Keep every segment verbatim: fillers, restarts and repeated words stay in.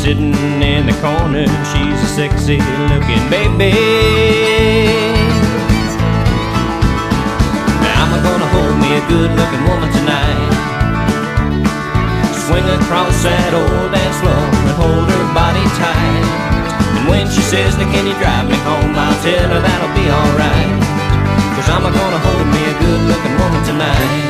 sitting in the corner, she's a sexy looking baby. Now I'm gonna hold me a good looking woman tonight, swing across that old dance floor and hold her body tight. And when she says, now can you drive me home, I'll tell her that'll be alright, 'cause I'm gonna hold me a good looking woman tonight.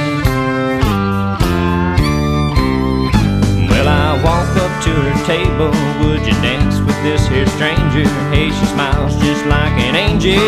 Well, I walk up to her table, would you dance with this here stranger? Hey, she smiles just like an angel.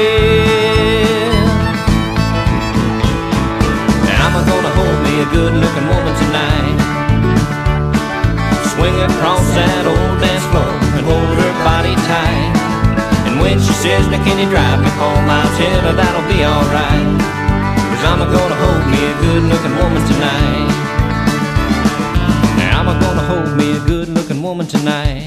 And I'm gonna hold me a good looking woman tonight, swing across that old dance floor and hold her body tight. And when she says, now can you drive me home, I'll tell her that'll be alright, 'cause I'm gonna hold me a good looking woman tonight. Now I'm gonna hold me a good looking woman tonight,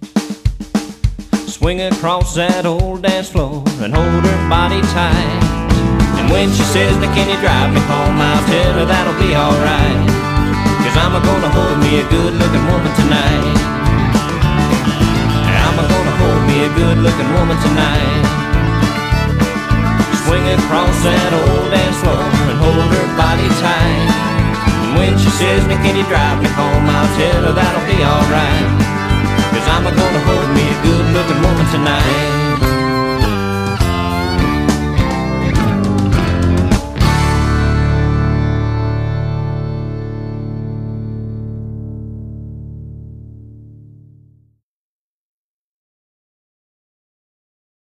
swing across that old dance floor and hold her body tight. And when she says, now can you drive me home, I'll tell her that'll be alright, 'cause I'm gonna hold me a good looking woman tonight. I'm gonna hold me a good looking woman tonight, swing across that old dance floor and hold her body tight. And when she says, now can you drive me home, I'll tell her that'll be alright, 'cause I'm gonna hold me a